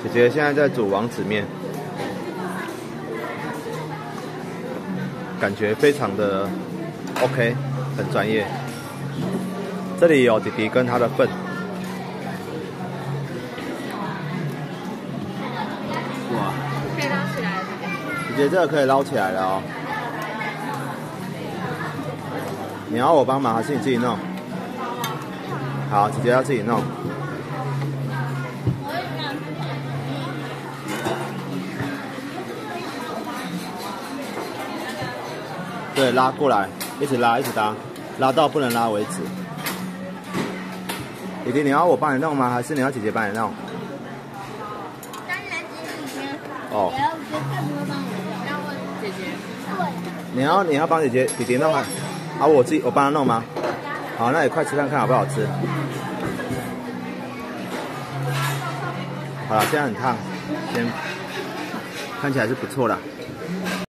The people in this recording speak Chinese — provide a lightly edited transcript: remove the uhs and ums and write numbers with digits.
姐姐现在在煮王子面，感觉非常的 OK， 很专业。这里有弟弟跟他的份。哇！ 可以捞起来了， 姐姐这个可以捞起来了哦。你要我帮忙还是你自己弄？好，姐姐要自己弄。对，拉过来，一直拉，一直拉，拉到不能拉为止。弟弟，你要我帮你弄吗？还是你要姐姐帮你弄？ 当然姐姐。 哦。 我要看不会帮我，要问姐姐。 对。你要帮姐姐弟弟弄啊？啊，我帮他弄吗？好，那你快吃看看好不好吃。好了，现在很烫，先看起来是不错啦。